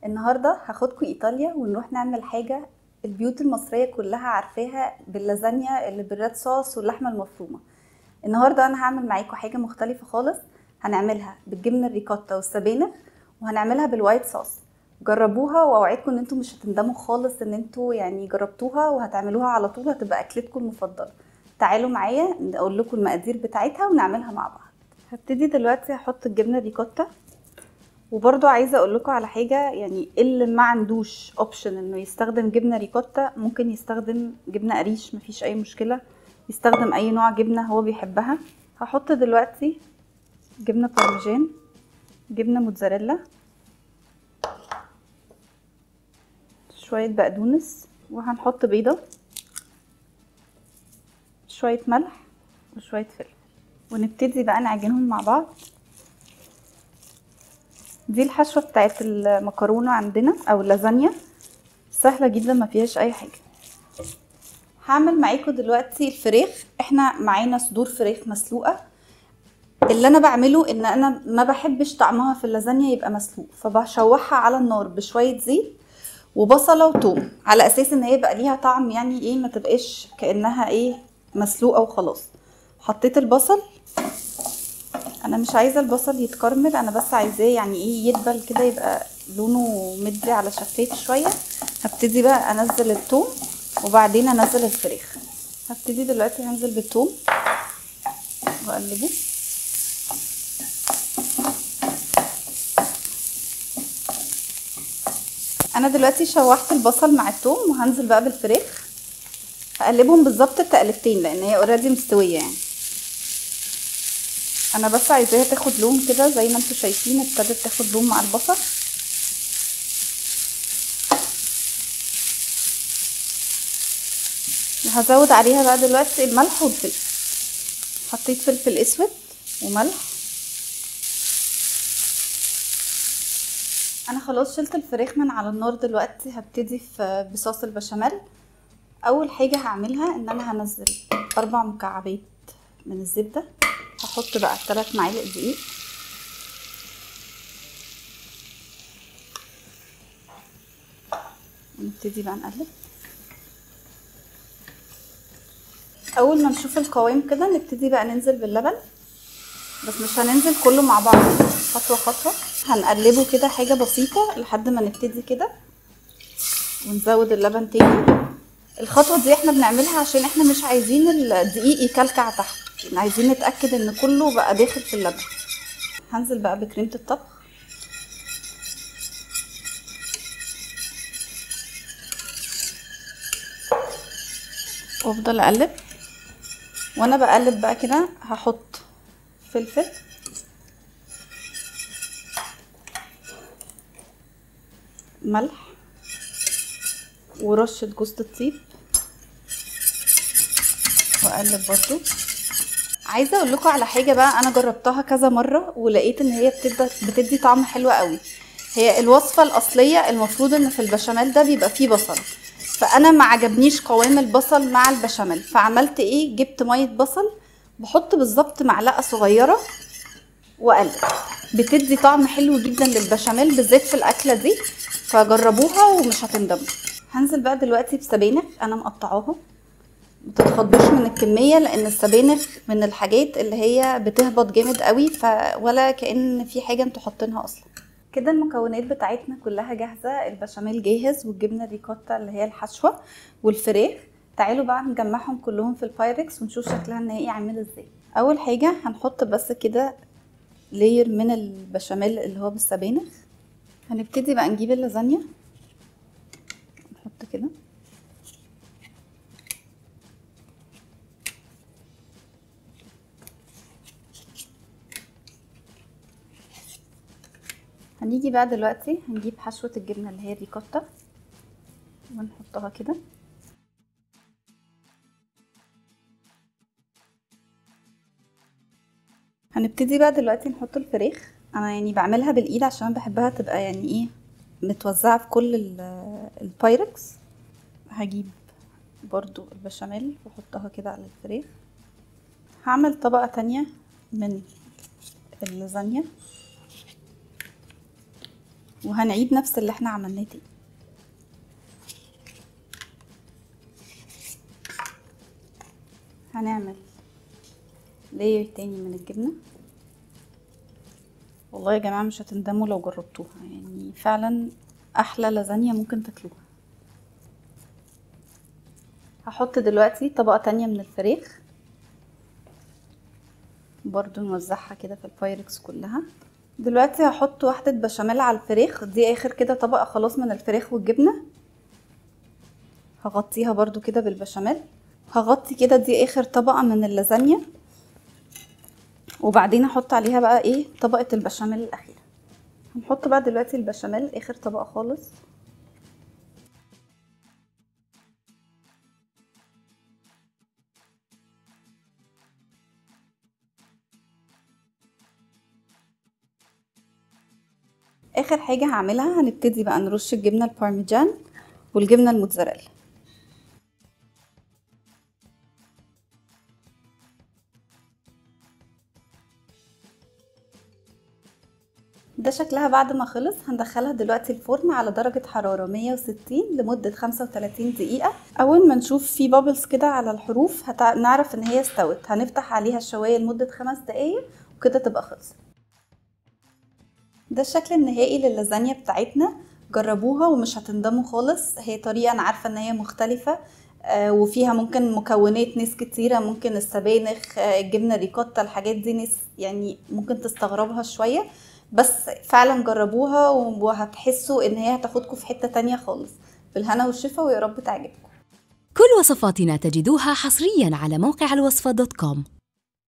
النهارده هاخدكم ايطاليا ونروح نعمل حاجه البيوت المصريه كلها عارفاها باللازانيا اللي بالريد صوص واللحمه المفرومه. النهارده انا هعمل معاكم حاجه مختلفه خالص، هنعملها بالجبنه الريكوتا والسبانخ وهنعملها بالوايت صوص. جربوها واوعدكم ان انتم مش هتندموا خالص ان انتم جربتوها وهتعملوها على طول، هتبقى اكلتكم المفضله. تعالوا معايا اقول لكم المقادير بتاعتها ونعملها مع بعض. هبتدي دلوقتي هحط الجبنه الريكوتا، وبرضو عايزه اقول لكم على حاجه، اللي ما عندوش اوبشن انه يستخدم جبنه ريكوتا ممكن يستخدم جبنه قريش، مفيش اي مشكله، يستخدم اي نوع جبنه هو بيحبها. هحط دلوقتي جبنه بارميجان، جبنه موتزاريلا، شويه بقدونس، وهنحط بيضه، شويه ملح وشويه فلفل، ونبتدي بقى نعجنهم مع بعض. دي الحشوه بتاعت المكرونه عندنا او اللازانيا، سهله جدا ما فيهاش اي حاجه. هعمل معاكم دلوقتي الفراخ. احنا معانا صدور فراخ مسلوقه. اللي انا بعمله ان انا ما بحبش طعمها في اللازانيا يبقى مسلوق، فبشوحها على النار بشويه زيت وبصله وثوم على اساس ان هي يبقى ليها طعم، ما تبقاش كانها مسلوقه وخلاص. حطيت البصل، انا مش عايزه البصل يتكرمل، انا بس عايزاه يدبل كده، يبقى لونه مدي على شفاف شويه. هبتدي بقى انزل الثوم وبعدين انزل الفراخ. هبتدي دلوقتي هنزل بالثوم واقلبه. انا دلوقتي شوحت البصل مع الثوم وهنزل بقى بالفراخ، هقلبهم بالظبط تقلبتين لان هي اوريدي مستويه. انا بس عايزاها تاخد لون كده، زي ما انتم شايفين ابتدت تاخد لون مع البصل. وهزود عليها بقى دلوقتي الملح والفلفل. حطيت فلفل اسود وملح. انا خلاص شلت الفراخ من على النار، دلوقتي هبتدي بصوص البشاميل. اول حاجه هعملها ان انا هنزل 4 مكعبات من الزبده، هحط بقى 3 معالق دقيق، ونبتدي بقى نقلب. اول ما نشوف القوام كده نبتدي بقى ننزل باللبن، بس مش هننزل كله مع بعض، خطوه خطوه. هنقلبه كده حاجه بسيطه لحد ما نبتدي كده ونزود اللبن تاني. الخطوه دي احنا بنعملها عشان احنا مش عايزين الدقيق يكلكع تحت، عايزين نتاكد ان كله بقى داخل في اللبن. هنزل بقى بكريمه الطبخ، وافضل اقلب. وانا بقلب بقى كده هحط فلفل، ملح، ورشه جوز الطيب، واقلب برضو. عايزه اقول لكم على حاجه بقى، انا جربتها كذا مره ولقيت ان هي بتدي طعم حلو قوي. هي الوصفه الاصليه المفروض ان في البشاميل ده بيبقى فيه بصل، فانا ما عجبنيش قوام البصل مع البشاميل، فعملت جبت ميه بصل، بحط بالظبط معلقه صغيره واقلب، بتدي طعم حلو جدا للبشاميل بالذات في الاكله دي، فجربوها ومش هتندموا. هنزل بقى دلوقتي بسبانخ انا مقطعاها، متتخضوش من الكميه لان السبانخ من الحاجات اللي هي بتهبط جامد قوي، ولا كأن في حاجه انتوا حاطينها اصلا. كده المكونات بتاعتنا كلها جاهزه، البشاميل جاهز والجبنه ريكوتا اللي هي الحشوه والفراخ. تعالوا بقى نجمعهم كلهم في البايركس ونشوف شكلها النهائي عامل ازاي. اول حاجه هنحط بس كده لاير من البشاميل اللي هو بالسبانخ. هنبتدي بقى نجيب اللازانيا نحط كده، هنيجي بقى دلوقتي هنجيب حشوة الجبنة اللي هي الريكوتا ونحطها كده. هنبتدي بقى دلوقتي نحط الفراخ. انا بعملها بالايد عشان بحبها تبقى متوزعة في كل البايركس. هجيب برضو البشاميل واحطها كده على الفراخ. هعمل طبقة تانية من اللازانيا، وهنعيد نفس اللي احنا عملناه تاني. هنعمل لاير تاني من الجبنة. والله يا جماعة مش هتندموا لو جربتوها، يعني فعلا احلى لازانيا ممكن تاكلوها. هحط دلوقتي طبقة تانية من الفراخ، برضو نوزعها كده في البايركس كلها. دلوقتي هحط واحدة بشاميل على الفراخ دي، اخر كده طبقة خلاص من الفراخ والجبنة. هغطيها برضو كده بالبشاميل. هغطي كده دي اخر طبقة من اللازانيا، وبعدين احط عليها بقى ايه طبقة البشاميل الاخيرة. هنحط بقى دلوقتي البشاميل اخر طبقة خالص. اخر حاجة هعملها هنبتدي بقى نرش الجبنة البارميجان والجبنة الموتزاريلا. ده شكلها بعد ما خلص. هندخلها دلوقتي الفرن على درجة حرارة 160 لمدة 35 دقيقة. اول ما نشوف في بابلز كده على الحروف نعرف ان هي استوت. هنفتح عليها الشواية لمدة 5 دقايق وكده تبقى خلصت. ده الشكل النهائي لللازانيا بتاعتنا. جربوها ومش هتندموا خالص. هي طريقة انا عارفة ان هي مختلفة وفيها ممكن مكونات ناس كتيرة، ممكن السبانخ الجبنة ريكوتا الحاجات دي ناس يعني ممكن تستغربها شوية، بس فعلا جربوها وهتحسوا ان هي هتاخدكم في حتة تانية خالص. بالهنا والشفا ويا رب تعجبكم. كل وصفاتنا تجدوها حصريا على موقع الوصفة.com.